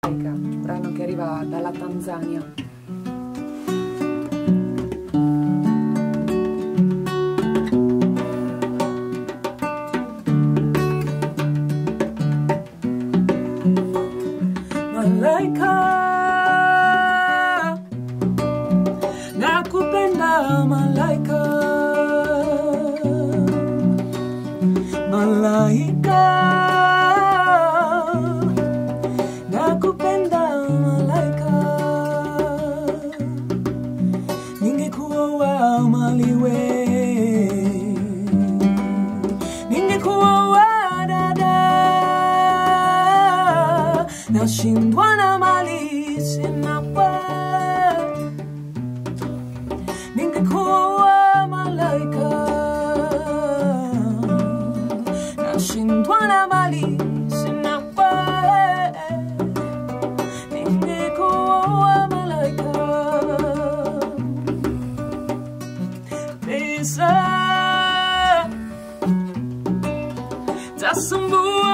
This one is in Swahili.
Malaika, un brano che arriva dalla Tanzania. Malaika, nakupenda malaika, malaika, nakupenda malaika, ningekuoa maliwe, ningekuoa dada, nashindwa na mali sina pa, ningekuoa malaika, nashindwa na mali sina pa, ningekuoa malaika, pesa tasumbuka